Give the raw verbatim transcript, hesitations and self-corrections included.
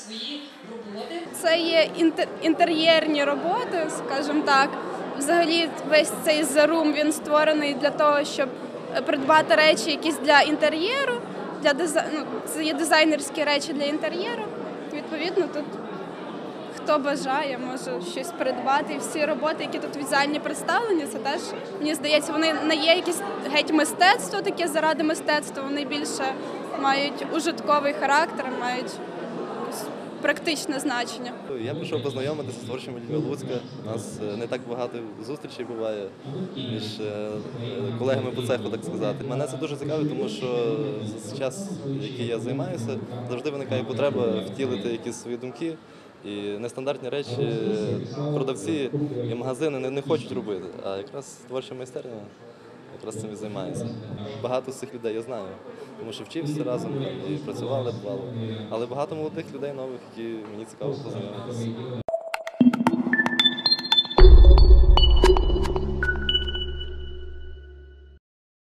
свої роботи. Це є інтер інтер'єрні роботи, скажімо так. Взагалі весь цей зарум він створений для того, щоб придбати речі якісь для інтер'єру, для дизай... ну, це є дизайнерські речі для інтер'єру. Відповідно, тут хто бажає, може щось придбати. І всі роботи, які тут візуальні представлені, це теж, мені здається, вони не є якісь геть мистецтво таке заради мистецтва, вони більше мають ужитковий характер, мають практичне значення. Я пішов познайомитися з творчими людьми Луцька. У нас не так багато зустрічей буває між колегами по цеху, так сказати. Мене це дуже цікавить, тому що за час, який я займаюся, завжди виникає потреба втілити якісь свої думки. І нестандартні речі продавці і магазини не, не хочуть робити, а якраз творча майстерня якраз цим і займається. Багато з цих людей я знаю, тому що вчився разом і працювали, бувало. Але багато молодих людей нових, які мені цікаво познайомитися.